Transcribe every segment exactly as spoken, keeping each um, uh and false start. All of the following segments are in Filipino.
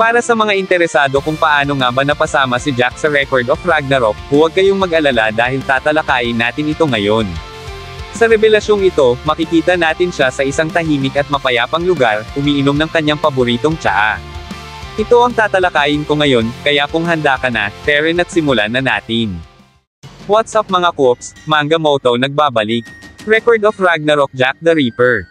Para sa mga interesado kung paano nga ba napasama si Jack sa Record of Ragnarok, huwag kayong mag-alala dahil tatalakayin natin ito ngayon. Sa revelasyong ito, makikita natin siya sa isang tahimik at mapayapang lugar, umiinom ng kanyang paboritong tsaa. Ito ang tatalakayin ko ngayon, kaya kung handa ka na, tara at simulan na natin. What's up mga Koops, Manga Moto nagbabalik. Record of Ragnarok Jack the Ripper.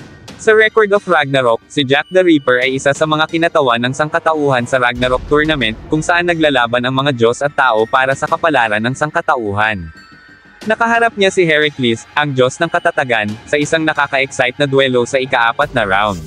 Sa Record of Ragnarok, si Jack the Ripper ay isa sa mga kinatawan ng sangkatauhan sa Ragnarok Tournament, kung saan naglalaban ang mga Diyos at tao para sa kapalaran ng sangkatauhan. Nakaharap niya si Heracles, ang Diyos ng katatagan, sa isang nakaka-excite na duelo sa ikaapat na round.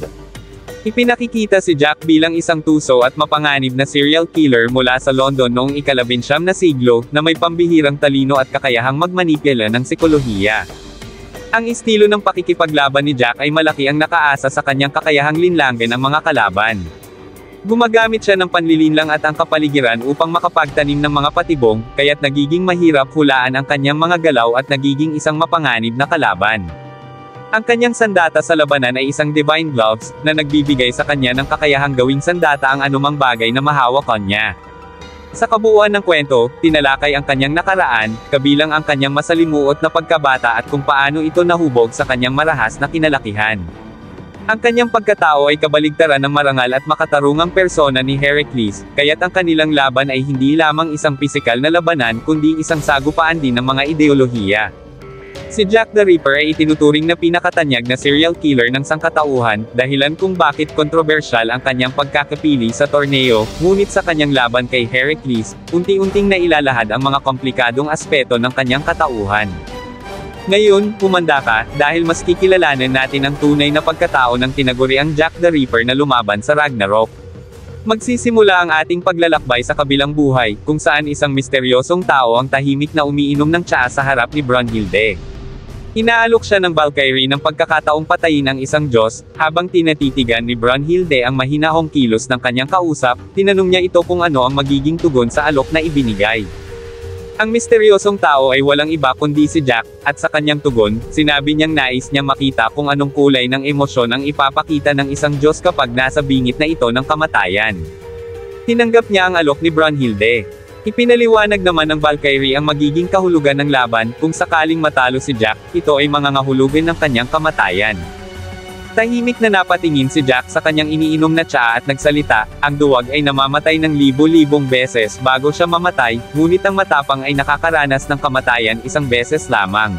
Ipinakikita si Jack bilang isang tuso at mapanganib na serial killer mula sa London noong ikalabinsyam na siglo, na may pambihirang talino at kakayahang magmanipula ng psikolohiya. Ang estilo ng pakikipaglaban ni Jack ay malaki ang nakaasa sa kanyang kakayahang linlangin ang mga kalaban. Gumagamit siya ng panlilinlang at ang kapaligiran upang makapagtanim ng mga patibong, kaya't nagiging mahirap hulaan ang kanyang mga galaw at nagiging isang mapanganib na kalaban. Ang kanyang sandata sa labanan ay isang Divine Gloves, na nagbibigay sa kanya ng kakayahang gawing sandata ang anumang bagay na mahawak niya. Sa kabuuan ng kwento, tinalakay ang kanyang nakaraan, kabilang ang kanyang masalimuot na pagkabata at kung paano ito nahubog sa kanyang marahas na kinalakihan. Ang kanyang pagkatao ay kabaligtaran ng marangal at makatarungang persona ni Heracles, kaya't ang kanilang laban ay hindi lamang isang pisikal na labanan kundi isang sagupaan din ng mga ideolohiya. Si Jack the Ripper ay itinuturing na pinakatanyag na serial killer ng sangkatauhan, dahilan kung bakit kontrobersyal ang kanyang pagkakapili sa torneo, ngunit sa kanyang laban kay Heracles, unti-unting nailalahad ang mga komplikadong aspeto ng kanyang katauhan. Ngayon, humanda ka, dahil mas kikilalanin natin ang tunay na pagkatao ng tinaguriang Jack the Ripper na lumaban sa Ragnarok. Magsisimula ang ating paglalakbay sa kabilang buhay, kung saan isang misteryosong tao ang tahimik na umiinom ng tsaa sa harap ni Brunhilde. Inaalok siya ng Valkyrie ng pagkakataong patayin ang isang Diyos, habang tinatitigan ni Brunhilde ang mahinahong kilos ng kanyang kausap, tinanong niya ito kung ano ang magiging tugon sa alok na ibinigay. Ang misteryosong tao ay walang iba kundi si Jack, at sa kanyang tugon, sinabi niyang nais niya makita kung anong kulay ng emosyon ang ipapakita ng isang Diyos kapag nasa bingit na ito ng kamatayan. Tinanggap niya ang alok ni Brunhilde. Ipinaliwanag naman ng Valkyrie ang magiging kahulugan ng laban, kung sakaling matalo si Jack, ito ay mangangahulugan ng kanyang kamatayan. Tahimik na napatingin si Jack sa kanyang iniinom na tsaa at nagsalita, ang duwag ay namamatay ng libo-libong beses bago siya mamatay, ngunit ang matapang ay nakakaranas ng kamatayan isang beses lamang.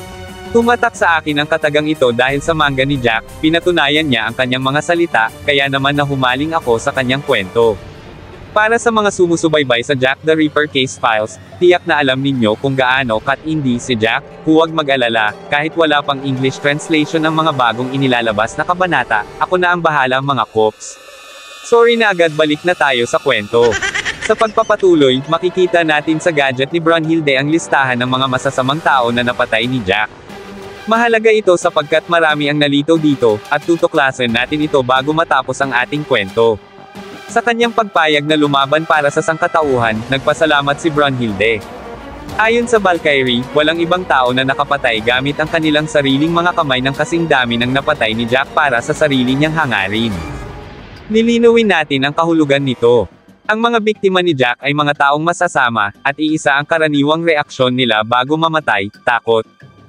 Tumatak sa akin ang katagang ito dahil sa manga ni Jack, pinatunayan niya ang kanyang mga salita, kaya naman nahumaling ako sa kanyang kwento. Para sa mga sumusubaybay sa Jack the Ripper Case Files, tiyak na alam ninyo kung gaano kat-indie si Jack, huwag mag-alala, kahit wala pang English translation ang mga bagong inilalabas na kabanata, ako na ang bahala mga Koops. Sorry na agad, balik na tayo sa kwento. Sa pagpapatuloy, makikita natin sa gadget ni Brunhilde ang listahan ng mga masasamang tao na napatay ni Jack. Mahalaga ito sapagkat marami ang nalito dito, at tutuklasin natin ito bago matapos ang ating kwento. Sa kanyang pagpayag na lumaban para sa sangkatauhan, nagpasalamat si Brunhilde. Ayon sa Valkyrie, walang ibang tao na nakapatay gamit ang kanilang sariling mga kamay ng kasing dami ng napatay ni Jack para sa sarili niyang hangarin. Lilinawin natin ang kahulugan nito. Ang mga biktima ni Jack ay mga taong masasama, at iisa ang karaniwang reaksyon nila bago mamatay, takot.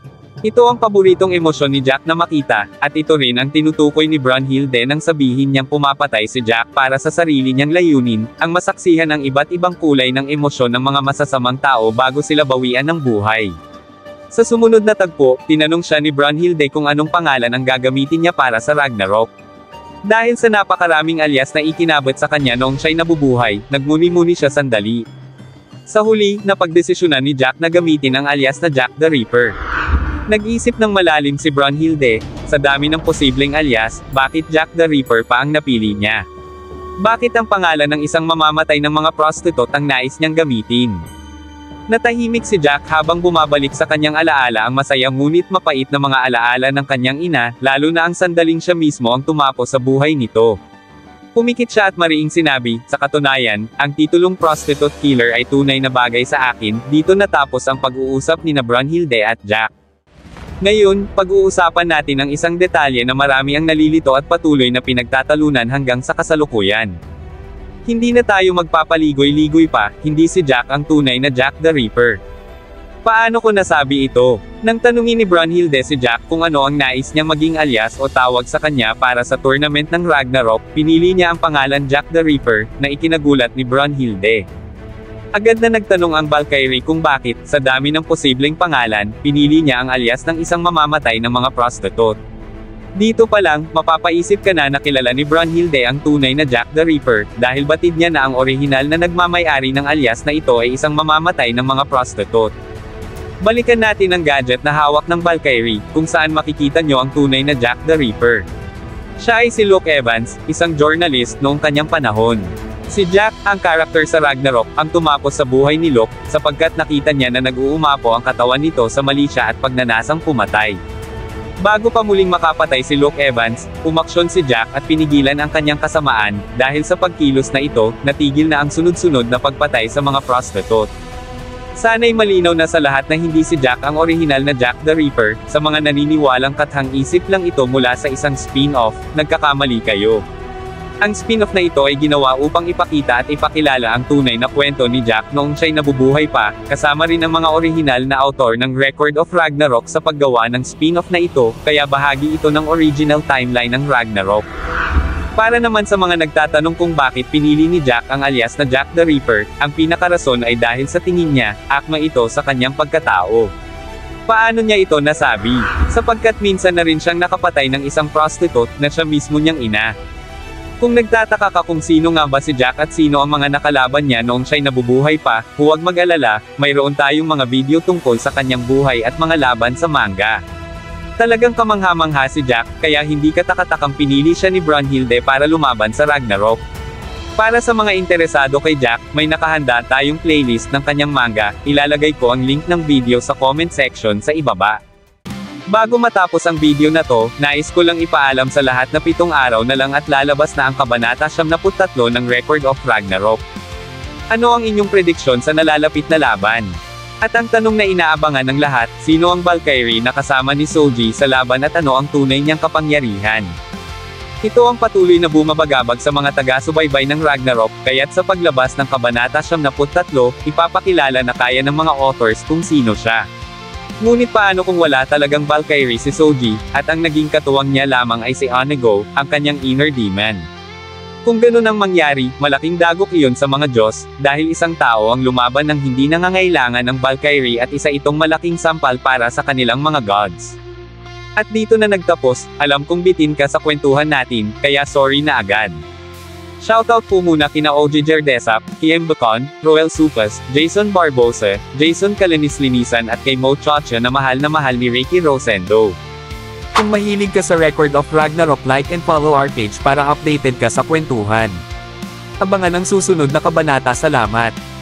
Ito ang paboritong emosyon ni Jack na makita, at ito rin ang tinutukoy ni Brunhilde nang sabihin niyang pumapatay si Jack para sa sarili niyang layunin, ang masaksihan ng iba't ibang kulay ng emosyon ng mga masasamang tao bago sila bawian ng buhay. Sa sumunod na tagpo, tinanong siya ni Brunhilde kung anong pangalan ang gagamitin niya para sa Ragnarok. Dahil sa napakaraming alias na ikinabot sa kanya noong siya'y nabubuhay, nagmuni-muni siya sandali. Sa huli, napagdesisyonan ni Jack na gamitin ang alias na Jack the Ripper. Nag-isip ng malalim si Brunhilde, sa dami ng posibleng alias, bakit Jack the Ripper pa ang napili niya? Bakit ang pangalan ng isang mamamatay ng mga prostitute ang nais niyang gamitin? Natahimik si Jack habang bumabalik sa kanyang alaala ang masaya ngunit mapait na mga alaala ng kanyang ina, lalo na ang sandaling siya mismo ang tumapo sa buhay nito. Pumikit siya at mariing sinabi, sa katunayan, ang titulong prostitute killer ay tunay na bagay sa akin, dito natapos ang pag-uusap ni na Brunhilde at Jack. Ngayon, pag-uusapan natin ang isang detalye na marami ang nalilito at patuloy na pinagtatalunan hanggang sa kasalukuyan. Hindi na tayo magpapaligoy-ligoy pa, hindi si Jack ang tunay na Jack the Ripper. Paano ko nasabi ito? Nang tanungin ni Brunhilde si Jack kung ano ang nais niya maging alias o tawag sa kanya para sa tournament ng Ragnarok, pinili niya ang pangalan Jack the Ripper, na ikinagulat ni Brunhilde. Agad na nagtanong ang Valkyrie kung bakit, sa dami ng posibleng pangalan, pinili niya ang alias ng isang mamamatay ng mga prostitute. Dito pa lang, mapapaisip ka na nakilala ni Brunhilde ang tunay na Jack the Ripper, dahil batid niya na ang orihinal na nagmamay-ari ng alias na ito ay isang mamamatay ng mga prostitute. Balikan natin ang gadget na hawak ng Valkyrie, kung saan makikita nyo ang tunay na Jack the Ripper. Siya ay si Luke Evans, isang journalist noong kanyang panahon. Si Jack, ang karakter sa Ragnarok, ang tumapos sa buhay ni Luke, sapagkat nakita niya na nag-uumapo ang katawan nito sa mali siya at pagnanasang pumatay. Bago pa muling makapatay si Luke Evans, umaksyon si Jack at pinigilan ang kanyang kasamaan, dahil sa pagkilos na ito, natigil na ang sunod-sunod na pagpatay sa mga prostitute. Sana'y malinaw na sa lahat na hindi si Jack ang orihinal na Jack the Ripper, sa mga naniniwalang kathang-isip lang ito mula sa isang spin-off, nagkakamali kayo. Ang spin-off na ito ay ginawa upang ipakita at ipakilala ang tunay na kwento ni Jack noong siya'y nabubuhay pa, kasama rin ang mga orihinal na author ng Record of Ragnarok sa paggawa ng spin-off na ito, kaya bahagi ito ng original timeline ng Ragnarok. Para naman sa mga nagtatanong kung bakit pinili ni Jack ang alias na Jack the Ripper, ang pinakarason ay dahil sa tingin niya, akma ito sa kanyang pagkatao. Paano niya ito nasabi? Sapagkat minsan na rin siyang nakapatay ng isang prostitute na siya mismo niyang ina. Kung nagtataka ka kung sino nga ba si Jack at sino ang mga nakalaban niya noong siya'y nabubuhay pa, huwag mag-alala, mayroon tayong mga video tungkol sa kanyang buhay at mga laban sa manga. Talagang kamangha-mangha si Jack, kaya hindi katakatakang pinili siya ni Brunhilde para lumaban sa Ragnarok. Para sa mga interesado kay Jack, may nakahanda tayong playlist ng kanyang manga, ilalagay ko ang link ng video sa comment section sa ibaba. Bago matapos ang video na to, nais ko lang ipaalam sa lahat na pitong araw na lang at lalabas na ang kabanata siyam na tatlo ng Record of Ragnarok. Ano ang inyong prediksyon sa nalalapit na laban? At ang tanong na inaabangan ng lahat, sino ang Valkyrie na kasama ni Soji sa laban at ano ang tunay niyang kapangyarihan? Ito ang patuloy na bumabagabag sa mga taga-subaybay ng Ragnarok, kaya't sa paglabas ng kabanata siyam na tatlo, ipapakilala na kaya ng mga authors kung sino siya. Ngunit paano kung wala talagang Valkyrie si Soji, at ang naging katuwang niya lamang ay si Onego, ang kanyang inner demon? Kung ganun ang mangyari, malaking dagok iyon sa mga Diyos, dahil isang tao ang lumaban ng hindi nangangailangan ng Valkyrie at isa itong malaking sampal para sa kanilang mga gods. At dito na nagtapos, alam kong bitin ka sa kwentuhan natin, kaya sorry na agad. Shoutout po muna kina O G Jerdesap, Kiem Bacon, Roel Supas, Jason Barbosa, Jason Kalanis-Linisan at kay Mo Chacha na mahal na mahal ni Ricky Rosendo. Kung mahilig ka sa Record of Ragnarok, like and follow our page para updated ka sa kwentuhan. Abangan ang susunod na kabanata. Salamat!